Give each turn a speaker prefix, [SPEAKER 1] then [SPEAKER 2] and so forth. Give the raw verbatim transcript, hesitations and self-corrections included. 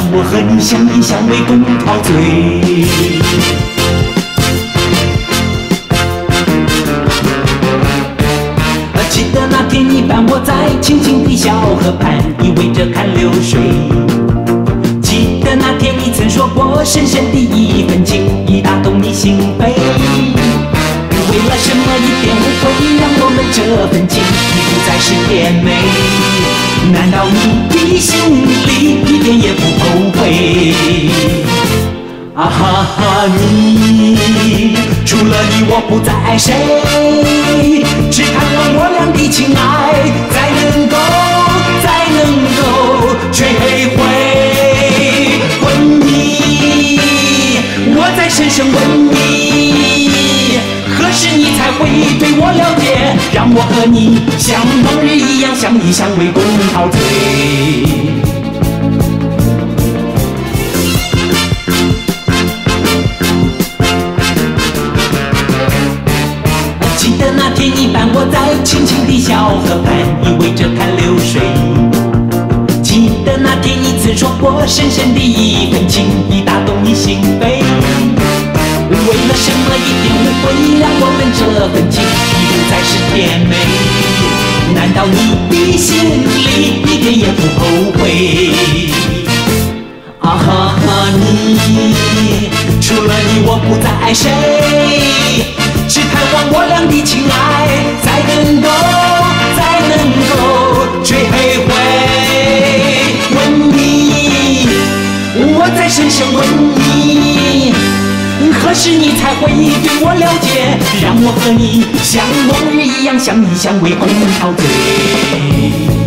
[SPEAKER 1] 我和你相依相偎，共陶醉。记得那天你伴我在清静的小河畔，依偎着看流水。记得那天你曾说过，深深的一份情已打动你心扉。为了什么一点误会，让我们这份情已不再是甜美？难道你的心里一点也不后悔？啊哈哈，你除了你我不再爱谁，只盼望我俩的情爱再能够再能够追回。问你，我在深深问你，何时你才会对我了解，让我和你像往日一样相依相偎，共陶醉。记得那天你伴我在清静的小河畔，依偎着看流水。记得那天你曾说过，深深的一份情已打动你心扉。为了什么一点误会，让我们这份情已不再是甜美？难道你的心里一点也不后悔？啊哈哈，你除了你我不再爱谁，只盼望我俩的情爱再能够再能够追回。问你，我在深深问你，何时你才会对我了解，让我和你像往日一样相依相偎，共陶醉。